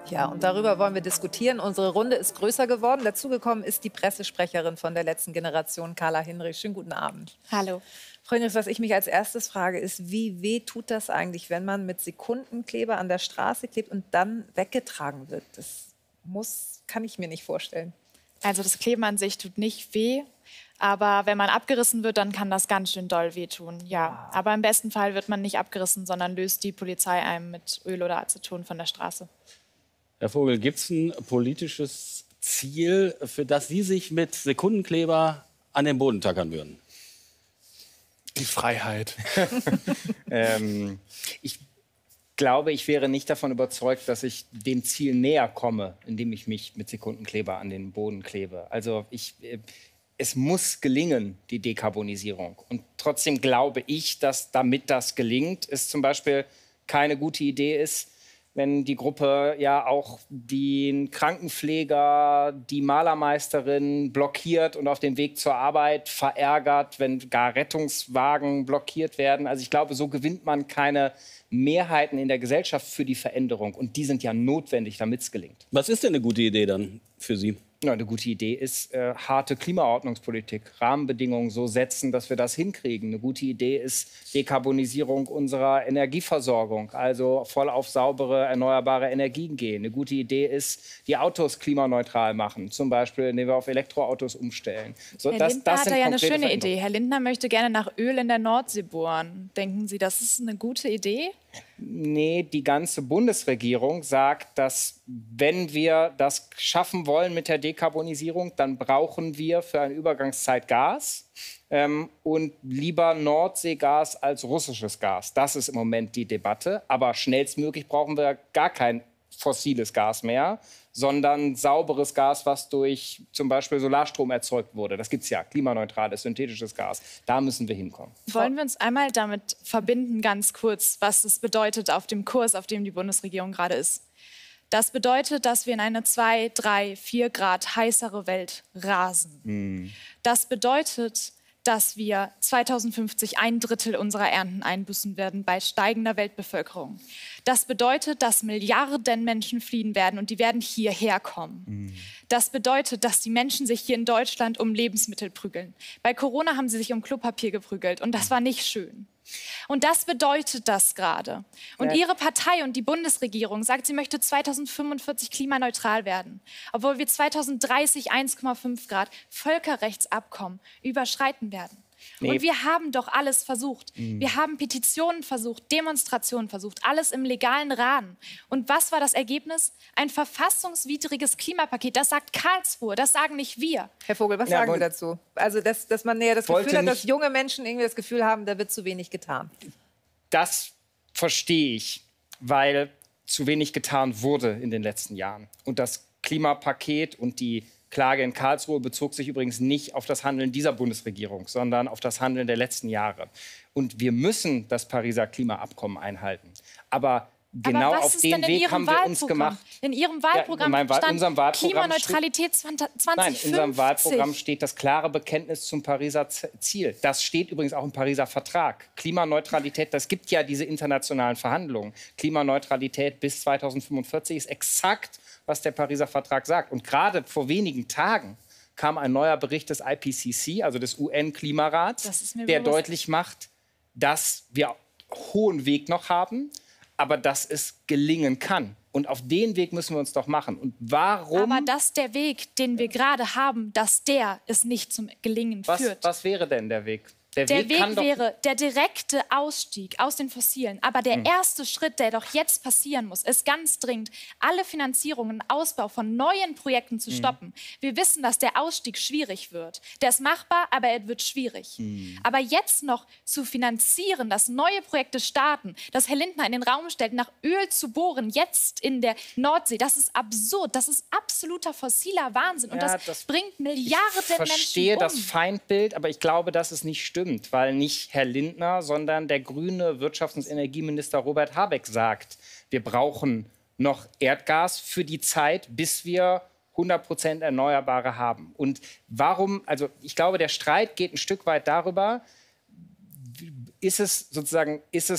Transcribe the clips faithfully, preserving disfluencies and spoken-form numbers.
Ja, und darüber wollen wir diskutieren. Unsere Runde ist größer geworden. Dazugekommen ist die Pressesprecherin von der letzten Generation, Carla Hinrich. Schönen guten Abend. Hallo. Frau Hinrich, was ich mich als erstes frage, ist, wie weh tut das eigentlich, wenn man mit Sekundenkleber an der Straße klebt und dann weggetragen wird? Das muss, kann ich mir nicht vorstellen. Also das Kleben an sich tut nicht weh. Aber wenn man abgerissen wird, dann kann das ganz schön doll wehtun. Ja, aber im besten Fall wird man nicht abgerissen, sondern löst die Polizei einem mit Öl oder Aceton von der Straße. Herr Vogel, gibt es ein politisches Ziel, für das Sie sich mit Sekundenkleber an den Boden tackern würden? Die Freiheit. ähm, ich glaube, ich wäre nicht davon überzeugt, dass ich dem Ziel näher komme, indem ich mich mit Sekundenkleber an den Boden klebe. Also ich... Äh, Es muss gelingen, die Dekarbonisierung. Und trotzdem glaube ich, dass damit das gelingt, es zum Beispiel keine gute Idee ist, wenn die Gruppe ja auch den Krankenpfleger, die Malermeisterin blockiert und auf dem Weg zur Arbeit verärgert, wenn gar Rettungswagen blockiert werden. Also ich glaube, so gewinnt man keine Mehrheiten in der Gesellschaft für die Veränderung. Und die sind ja notwendig, damit es gelingt. Was ist denn eine gute Idee dann für Sie? Ja, eine gute Idee ist äh, harte Klimaordnungspolitik, Rahmenbedingungen so setzen, dass wir das hinkriegen. Eine gute Idee ist Dekarbonisierung unserer Energieversorgung, also voll auf saubere, erneuerbare Energien gehen. Eine gute Idee ist, die Autos klimaneutral machen, zum Beispiel, indem wir auf Elektroautos umstellen. So, Herr das, Lindner das hat sind da ja eine konkrete schöne Idee. Herr Lindner möchte gerne nach Öl in der Nordsee bohren. Denken Sie, das ist eine gute Idee? Nee, die ganze Bundesregierung sagt, dass wenn wir das schaffen wollen mit der Dekarbonisierung, dann brauchen wir für eine Übergangszeit Gas ähm, und lieber Nordseegas als russisches Gas. Das ist im Moment die Debatte. Aber schnellstmöglich brauchen wir gar kein fossiles Gas mehr, sondern sauberes Gas, was durch zum Beispiel Solarstrom erzeugt wurde. Das gibt es ja, klimaneutrales, synthetisches Gas. Da müssen wir hinkommen. Wollen wir uns einmal damit verbinden, ganz kurz, was es bedeutet auf dem Kurs, auf dem die Bundesregierung gerade ist? Das bedeutet, dass wir in eine zwei, drei, vier Grad heißere Welt rasen. Mm. Das bedeutet, dass wir zweitausendfünfzig ein Drittel unserer Ernten einbüßen werden bei steigender Weltbevölkerung. Das bedeutet, dass Milliarden Menschen fliehen werden und die werden hierher kommen. Mhm. Das bedeutet, dass die Menschen sich hier in Deutschland um Lebensmittel prügeln. Bei Corona haben sie sich um Klopapier geprügelt und das war nicht schön. Und das bedeutet das gerade. Und ja. Ihre Partei und die Bundesregierung sagt, sie möchte zweitausendfünfundvierzig klimaneutral werden, obwohl wir zweitausenddreißig eins Komma fünf Grad Völkerrechtsabkommen überschreiten werden. Nee. Und wir haben doch alles versucht. Mhm. Wir haben Petitionen versucht, Demonstrationen versucht, alles im legalen Rahmen. Und was war das Ergebnis? Ein verfassungswidriges Klimapaket. Das sagt Karlsruhe, das sagen nicht wir. Herr Vogel, was ja, sagen Sie dazu? Also, dass, dass man näher das Gefühl hat, dass junge Menschen irgendwie das Gefühl haben, da wird zu wenig getan. Das verstehe ich, weil zu wenig getan wurde in den letzten Jahren. Und das Klimapaket und die Klage in Karlsruhe bezog sich übrigens nicht auf das Handeln dieser Bundesregierung, sondern auf das Handeln der letzten Jahre. Und wir müssen das Pariser Klimaabkommen einhalten. Aber genau Aber auf den Weg haben wir uns gemacht. In Ihrem Wahlprogramm ja, in stand unserem Wahlprogramm Klimaneutralität zweitausendfünfzig. Nein, in unserem Wahlprogramm steht das klare Bekenntnis zum Pariser Ziel. Das steht übrigens auch im Pariser Vertrag. Klimaneutralität, das gibt ja diese internationalen Verhandlungen. Klimaneutralität bis zweitausendfünfundvierzig ist exakt, was der Pariser Vertrag sagt. Und gerade vor wenigen Tagen kam ein neuer Bericht des I P C C, also des U N-Klimarats, der bewusst. deutlich macht, dass wir hohen Weg noch haben, aber dass es gelingen kann. Und auf den Weg müssen wir uns doch machen. Und warum? Aber dass der Weg, den wir gerade haben, dass der es nicht zum Gelingen was, führt. Was wäre denn der Weg? Der, der Weg, Weg wäre der direkte Ausstieg aus den Fossilen. Aber der hm. erste Schritt, der doch jetzt passieren muss, ist ganz dringend, alle Finanzierungen, Ausbau von neuen Projekten zu stoppen. Hm. Wir wissen, dass der Ausstieg schwierig wird. Der ist machbar, aber er wird schwierig. Hm. Aber jetzt noch zu finanzieren, dass neue Projekte starten, dass Herr Lindner in den Raum stellt, nach Öl zu bohren, jetzt in der Nordsee, das ist absurd. Das ist absoluter fossiler Wahnsinn. Und ja, das, das bringt Milliarden Menschen um. Ich verstehe das Feindbild, aber ich glaube, dass es nicht stimmt. Weil nicht Herr Lindner, sondern der grüne Wirtschafts- und Energieminister Robert Habeck sagt, wir brauchen noch Erdgas für die Zeit, bis wir hundert Prozent Erneuerbare haben. Und warum, also ich glaube, der Streit geht ein Stück weit darüber, ist es sozusagen, ist es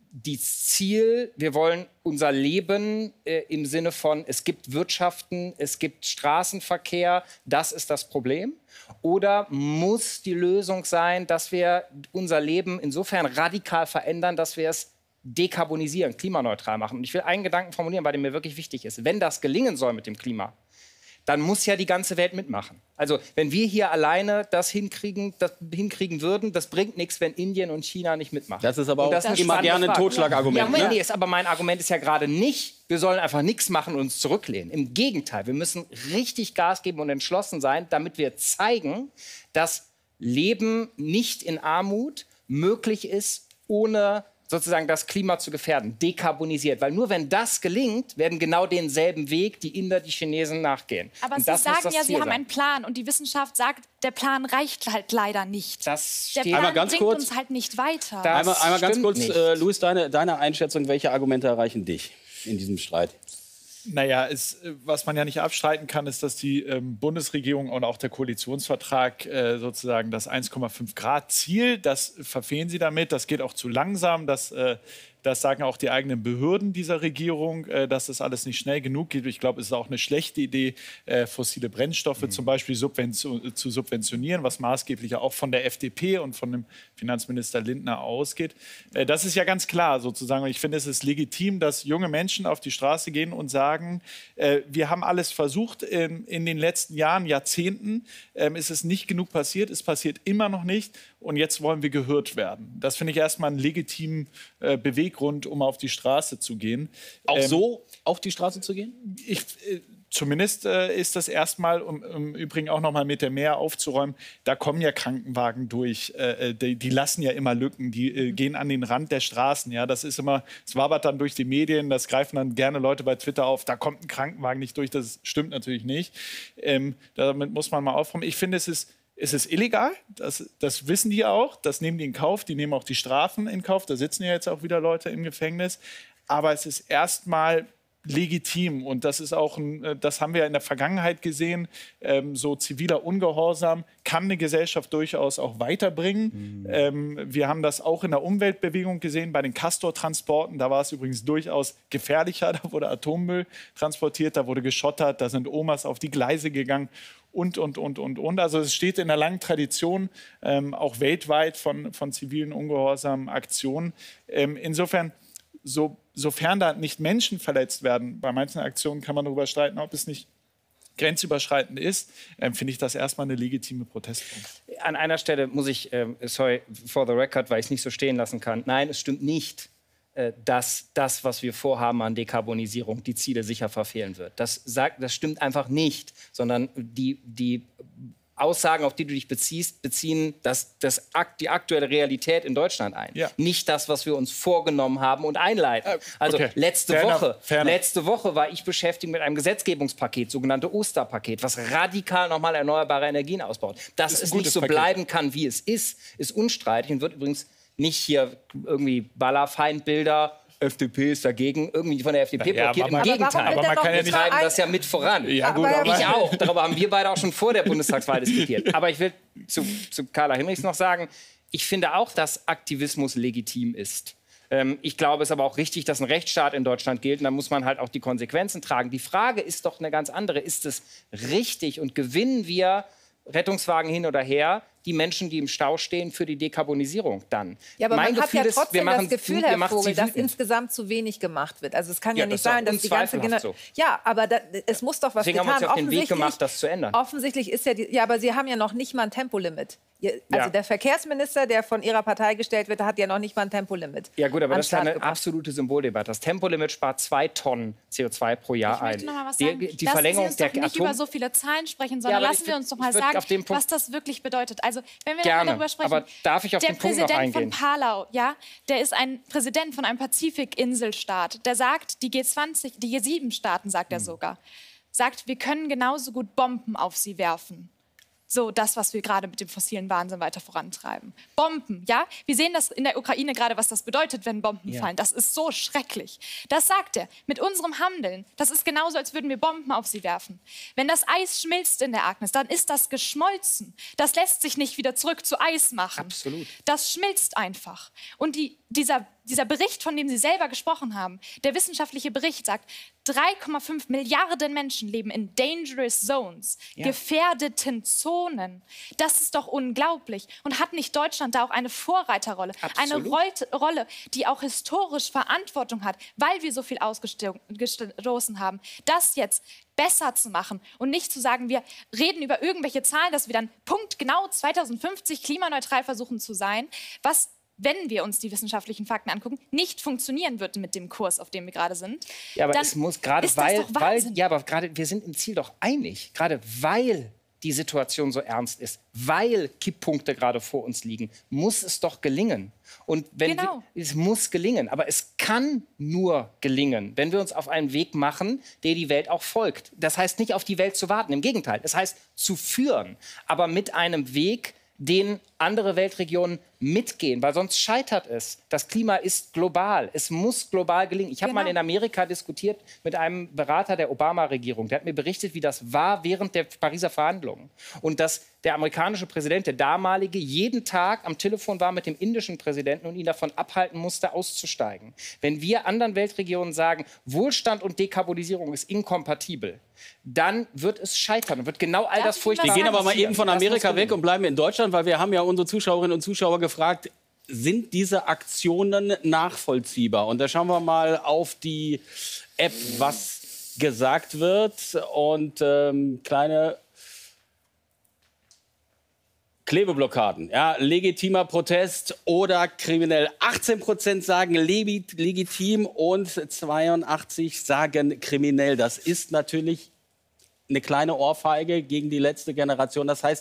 das Ziel, wir wollen unser Leben äh, im Sinne von, es gibt Wirtschaften, es gibt Straßenverkehr, das ist das Problem? Oder muss die Lösung sein, dass wir unser Leben insofern radikal verändern, dass wir es dekarbonisieren, klimaneutral machen? Und ich will einen Gedanken formulieren, weil der mir wirklich wichtig ist. Wenn das gelingen soll mit dem Klima, dann muss ja die ganze Welt mitmachen. Also wenn wir hier alleine das hinkriegen, das hinkriegen würden, das bringt nichts, wenn Indien und China nicht mitmachen. Das ist aber auch das ist immer gerne ein Totschlagargument. Ja, Moment, ne? nee, ist, aber mein Argument ist ja gerade nicht, wir sollen einfach nichts machen und uns zurücklehnen. Im Gegenteil, wir müssen richtig Gas geben und entschlossen sein, damit wir zeigen, dass Leben nicht in Armut möglich ist, ohne sozusagen das Klima zu gefährden, dekarbonisiert. Weil nur wenn das gelingt, werden genau denselben Weg die Inder, die Chinesen nachgehen. Aber und Sie das muss sagen das ja, Sie Ziel haben sein. einen Plan und die Wissenschaft sagt, der Plan reicht halt leider nicht. Das Der steht Plan Einmal ganz bringt kurz. uns halt nicht weiter. Da- Einmal, einmal ganz stimmt kurz, nicht. äh, Luis, deine, deine Einschätzung, welche Argumente erreichen dich in diesem Streit? Naja, es, was man ja nicht abstreiten kann, ist, dass die ähm, Bundesregierung und auch der Koalitionsvertrag äh, sozusagen das eins Komma fünf Grad Ziel, das verfehlen sie damit, das geht auch zu langsam, das, äh, das sagen auch die eigenen Behörden dieser Regierung, äh, dass das alles nicht schnell genug geht. Ich glaube, es ist auch eine schlechte Idee, äh, fossile Brennstoffe mhm. zum Beispiel subvention zu subventionieren, was maßgeblich ja auch von der F D P und von dem Finanzminister Lindner ausgeht. Äh, das ist ja ganz klar sozusagen. Und ich finde, es ist legitim, dass junge Menschen auf die Straße gehen und sagen, äh, wir haben alles versucht ähm, in den letzten Jahren, Jahrzehnten. Ähm, es ist nicht genug passiert, es passiert immer noch nicht. Und jetzt wollen wir gehört werden. Das finde ich erstmal einen legitimen äh, Beweggrund, um auf die Straße zu gehen. Auch Ähm, so auf die Straße zu gehen? Ich, äh, zumindest äh, ist das erstmal, um im Übrigen auch noch mal mit der Mehr aufzuräumen, da kommen ja Krankenwagen durch, äh, die, die lassen ja immer Lücken, die äh, gehen an den Rand der Straßen. Ja, das ist immer, es wabert dann durch die Medien, das greifen dann gerne Leute bei Twitter auf, da kommt ein Krankenwagen nicht durch, das stimmt natürlich nicht. Ähm, damit muss man mal aufräumen. Ich finde, es ist Es ist illegal, das, das wissen die auch, das nehmen die in Kauf, die nehmen auch die Strafen in Kauf, da sitzen ja jetzt auch wieder Leute im Gefängnis, aber es ist erstmal legitim und das ist auch, ein, das haben wir in der Vergangenheit gesehen, ähm, so ziviler Ungehorsam kann eine Gesellschaft durchaus auch weiterbringen. Mhm. Ähm, wir haben das auch in der Umweltbewegung gesehen, bei den Castor-Transporten, da war es übrigens durchaus gefährlicher, da wurde Atommüll transportiert, da wurde geschottert, da sind Omas auf die Gleise gegangen. Und, und, und, und, und. Also es steht in einer langen Tradition, ähm, auch weltweit, von, von zivilen ungehorsamen Aktionen. Ähm, insofern, so, sofern da nicht Menschen verletzt werden, bei manchen Aktionen kann man darüber streiten, ob es nicht grenzüberschreitend ist, ähm, finde ich das erstmal eine legitime Protestpunkt. An einer Stelle muss ich, ähm, sorry, for the record, weil ich es nicht so stehen lassen kann. Nein, es stimmt nicht, dass das, was wir vorhaben an Dekarbonisierung, die Ziele sicher verfehlen wird. Das, sagt, das stimmt einfach nicht, sondern die, die Aussagen, auf die du dich beziehst, beziehen das, das, die aktuelle Realität in Deutschland ein. Ja. Nicht das, was wir uns vorgenommen haben und einleiten. Also okay. letzte, Fair Woche, enough. Fair letzte Woche war ich beschäftigt mit einem Gesetzgebungspaket, sogenannte Osterpaket, was radikal nochmal erneuerbare Energien ausbaut. Dass ist es nicht so Paket. bleiben kann, wie es ist, ist unstreitig und wird übrigens nicht hier irgendwie Ballerfeindbilder, F D P ist dagegen, irgendwie von der F D P ja, blockiert. Im aber Gegenteil, aber man kann ja wir nicht treiben das ja mit voran. Ja, gut, aber aber ich auch. Darüber haben wir beide auch schon vor der Bundestagswahl diskutiert. Aber ich will zu, zu Carla Hinrichs noch sagen, ich finde auch, dass Aktivismus legitim ist. Ähm, ich glaube, es ist aber auch richtig, dass ein Rechtsstaat in Deutschland gilt. Und da muss man halt auch die Konsequenzen tragen. Die Frage ist doch eine ganz andere. Ist es richtig und gewinnen wir Rettungswagen hin oder her, die Menschen, die im Stau stehen, für die Dekarbonisierung dann? Ja, aber mein man hat Gefühl ja ist, trotzdem wir machen, das Gefühl, wir Herr machen Vogel, sie dass wütend. insgesamt zu wenig gemacht wird. Also es kann ja, Ja, nicht das ist doch sein, dass die ganze unzweifelhaft Generation... so. Ja, aber da, es muss doch was Deswegen haben wir getan. uns auf den Weg Offensichtlich- gemacht, das zu ändern. Offensichtlich ist ja... Die, ja, aber Sie haben ja noch nicht mal ein Tempolimit. Ihr- Also Ja. der Verkehrsminister, der von Ihrer Partei gestellt wird, hat ja noch nicht mal ein Tempolimit. Ja gut, aber an das ist ja Start eine gebracht. absolute Symboldebatte. Das Tempolimit spart zwei Tonnen C O zwei pro Jahr Ich ein. möchte noch mal was die, sagen. die Lassen Verlängerung Sie uns der doch nicht Atom über so viele Zahlen sprechen, sondern aber lassen ich wir würd- uns doch mal ich würd sagen, auf den Punkt- was das wirklich bedeutet. Also, wenn wir Gerne, darüber sprechen, aber darf ich auf der den Punkt noch Präsident eingehen? von Palau, ja, der ist ein Präsident von einem Pazifikinselstaat. Der sagt, die G zwanzig, die G sieben Staaten, sagt er sogar, sagt, wir können genauso gut Bomben auf sie werfen. So, das, was wir gerade mit dem fossilen Wahnsinn weiter vorantreiben. Bomben, ja? Wir sehen das in der Ukraine gerade, was das bedeutet, wenn Bomben Ja. fallen. Das ist so schrecklich. Das sagt er. Mit unserem Handeln, das ist genauso, als würden wir Bomben auf sie werfen. Wenn das Eis schmilzt in der Arktis, dann ist das geschmolzen. Das lässt sich nicht wieder zurück zu Eis machen. Absolut. Das schmilzt einfach. Und die, dieser dieser Bericht, von dem Sie selber gesprochen haben, der wissenschaftliche Bericht sagt, drei Komma fünf Milliarden Menschen leben in dangerous zones, ja. gefährdeten Zonen. Das ist doch unglaublich. Und hat nicht Deutschland da auch eine Vorreiterrolle? Absolut. Eine Roll Rolle, die auch historisch Verantwortung hat, weil wir so viel ausgestoßen haben, das jetzt besser zu machen und nicht zu sagen, wir reden über irgendwelche Zahlen, dass wir dann punktgenau zweitausendfünfzig klimaneutral versuchen zu sein, was, wenn wir uns die wissenschaftlichen Fakten angucken, nicht funktionieren wird mit dem Kurs, auf dem wir gerade sind. Ja, aber dann es muss gerade, weil, weil, ja, aber gerade, wir sind im Ziel doch einig, gerade weil die Situation so ernst ist, weil Kipppunkte gerade vor uns liegen, muss es doch gelingen. Und wenn genau. wir, es muss gelingen, aber es kann nur gelingen, wenn wir uns auf einen Weg machen, der die Welt auch folgt. Das heißt nicht auf die Welt zu warten, im Gegenteil, es heißt zu führen, aber mit einem Weg, den andere Weltregionen mitgehen, weil sonst scheitert es. Das Klima ist global. Es muss global gelingen. Ich habe genau. mal in Amerika diskutiert mit einem Berater der Obama-Regierung. Der hat mir berichtet, wie das war während der Pariser Verhandlungen. Und dass der amerikanische Präsident, der damalige, jeden Tag am Telefon war mit dem indischen Präsidenten und ihn davon abhalten musste, auszusteigen. Wenn wir anderen Weltregionen sagen, Wohlstand und Dekarbonisierung ist inkompatibel, dann wird es scheitern und wird genau all das furchtbar. Wir gehen aber mal eben von Amerika weg und bleiben in Deutschland, weil wir haben ja unsere Zuschauerinnen und Zuschauer gefragt, sind diese Aktionen nachvollziehbar? Und da schauen wir mal auf die App, was gesagt wird. Und ähm, kleine Klebeblockaden, ja, legitimer Protest oder kriminell. achtzehn Prozent sagen legitim und zweiundachtzig sagen kriminell. Das ist natürlich eine kleine Ohrfeige gegen die letzte Generation. Das heißt,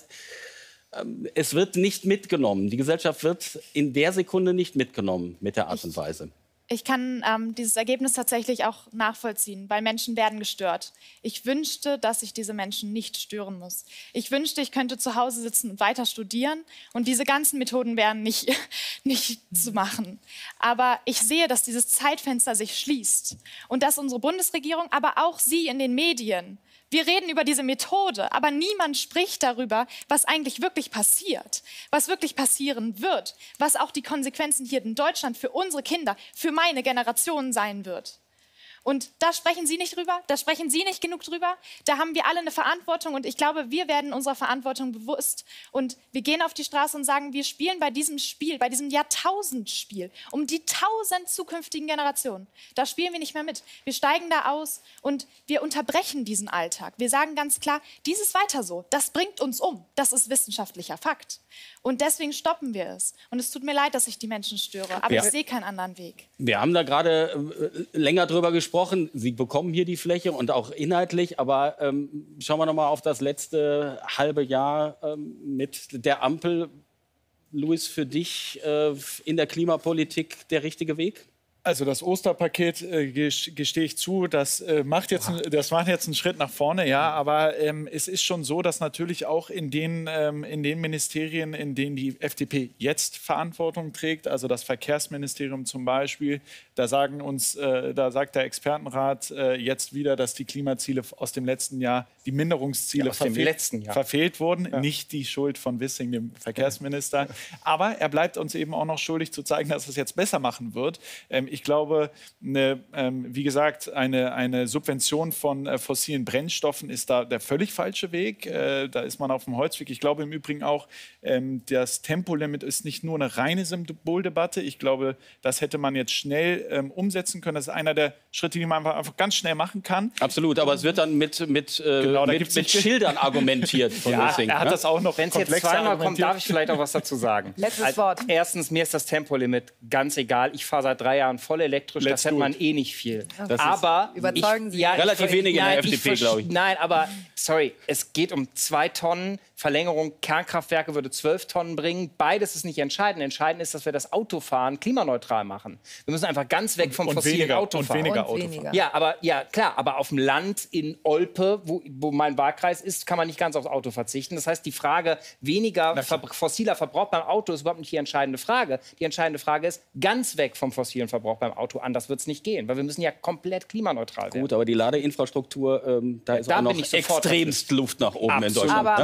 es wird nicht mitgenommen. Die Gesellschaft wird in der Sekunde nicht mitgenommen mit der Art und Weise. Ich kann ähm, dieses Ergebnis tatsächlich auch nachvollziehen, weil Menschen werden gestört. Ich wünschte, dass ich diese Menschen nicht stören muss. Ich wünschte, ich könnte zu Hause sitzen und weiter studieren und diese ganzen Methoden wären nicht, nicht zu machen. Aber ich sehe, dass dieses Zeitfenster sich schließt und dass unsere Bundesregierung, aber auch Sie in den Medien, wir reden über diese Methode, aber niemand spricht darüber, was eigentlich wirklich passiert, was wirklich passieren wird, was auch die Konsequenzen hier in Deutschland für unsere Kinder, für meine Generation sein wird. Und da sprechen Sie nicht drüber, da sprechen Sie nicht genug drüber. Da haben wir alle eine Verantwortung und ich glaube, wir werden unserer Verantwortung bewusst. Und wir gehen auf die Straße und sagen, wir spielen bei diesem Spiel, bei diesem Jahrtausendspiel um die tausend zukünftigen Generationen. Da spielen wir nicht mehr mit. Wir steigen da aus und wir unterbrechen diesen Alltag. Wir sagen ganz klar, dies ist weiter so, das bringt uns um. Das ist wissenschaftlicher Fakt. Und deswegen stoppen wir es. Und es tut mir leid, dass ich die Menschen störe, aber ja. ich sehe keinen anderen Weg. Wir haben da gerade äh, länger drüber gesprochen. Sie bekommen hier die Fläche und auch inhaltlich. Aber ähm, schauen wir noch mal auf das letzte halbe Jahr ähm, mit der Ampel. Luis, für dich äh, in der Klimapolitik der richtige Weg? Also das Osterpaket, äh, gestehe ich zu, das, äh, macht jetzt, das macht jetzt einen Schritt nach vorne, ja, aber ähm, es ist schon so, dass natürlich auch in den, ähm, in den Ministerien, in denen die F D P jetzt Verantwortung trägt, also das Verkehrsministerium zum Beispiel, da, sagen uns, äh, da sagt der Expertenrat äh, jetzt wieder, dass die Klimaziele aus dem letzten Jahr, die Minderungsziele ja, aus dem verfehlt, letzten Jahr. verfehlt wurden, ja. nicht die Schuld von Wissing, dem Verkehrsminister, aber er bleibt uns eben auch noch schuldig zu zeigen, dass es jetzt besser machen wird. Ähm, Ich glaube, eine, ähm, wie gesagt, eine, eine Subvention von äh, fossilen Brennstoffen ist da der völlig falsche Weg. Äh, da ist man auf dem Holzweg. Ich glaube im Übrigen auch, ähm, das Tempolimit ist nicht nur eine reine Symboldebatte. Ich glaube, das hätte man jetzt schnell ähm, umsetzen können. Das ist einer der Schritte, die man einfach, einfach ganz schnell machen kann. Absolut, aber es wird dann mit, mit, äh, Genau, da mit, gibt's mit nicht- Schildern argumentiert. Von Ja, Wissing, er hat ne? das auch noch Wenn es jetzt komplexer zweimal kommt, argumentiert. darf ich vielleicht auch was dazu sagen. Letztes Als- Wort. Erstens, mir ist das Tempolimit ganz egal. Ich fahre seit drei Jahren voll elektrisch. Let's das hätte do man it. eh nicht viel. Das ist- aber Überzeugen ich, Sie. ja, Relativ ich, wenige in der nein, F D P, verste- glaube ich. Nein, aber sorry, es geht um zwei Tonnen. Verlängerung Kernkraftwerke würde zwölf Tonnen bringen. Beides ist nicht entscheidend. Entscheidend ist, dass wir das Autofahren klimaneutral machen. Wir müssen einfach ganz weg vom und fossilen weniger- Autofahren. und weniger Und Autofahren. weniger. Ja, aber ja, klar, aber auf dem Land in Olpe, wo, wo mein Wahlkreis ist, kann man nicht ganz aufs Auto verzichten. Das heißt, die Frage weniger ver fossiler Verbrauch beim Auto ist überhaupt nicht die entscheidende Frage. Die entscheidende Frage ist, ganz weg vom fossilen Verbrauch beim Auto. Anders wird es nicht gehen, weil wir müssen ja komplett klimaneutral werden. Gut, aber die Ladeinfrastruktur, ähm, da ist da auch noch bin ich sofort extremst Luft nach oben in Absolut. Deutschland. Aber ne? man müssen wir sieht,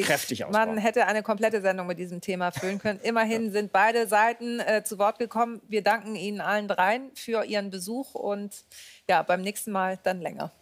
kräftig ausbauen. Man hätte eine komplette Sendung mit diesem Thema füllen können. Immerhin sind beide Seiten äh, zu Wort gekommen. Wir danken Ihnen allen dreien für Ihren Besuch und ja, beim nächsten Mal dann länger.